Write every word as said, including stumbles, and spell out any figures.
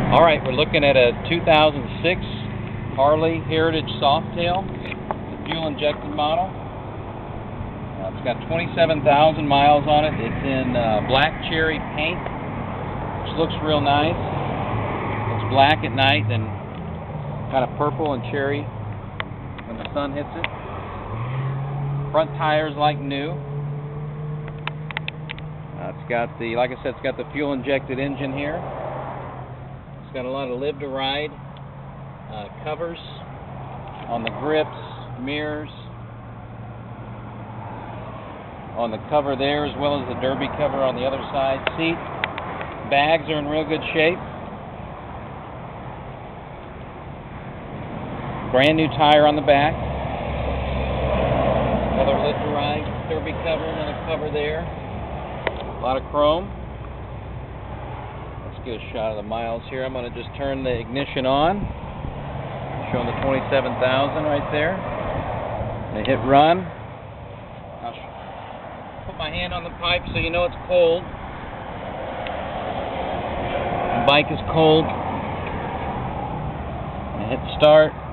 All right, we're looking at a two thousand six Harley Heritage Softail, fuel-injected model. Uh, it's got twenty-seven thousand miles on it. It's in uh, black cherry paint, which looks real nice. It's black at night and kind of purple and cherry when the sun hits it. Front tires like new. Uh, it's got the, like I said, it's got the fuel-injected engine here. It's got a lot of Live to Ride uh, covers on the grips, mirrors, on the cover there, as well as the derby cover on the other side. Seat bags are in real good shape. Brand new tire on the back. Another Live to Ride derby cover, another cover there. A lot of chrome. Let's get a shot of the miles here. I'm going to just turn the ignition on. Showing the twenty-seven thousand right there. And hit run. I'll put my hand on the pipe so you know it's cold. The bike is cold. And hit start.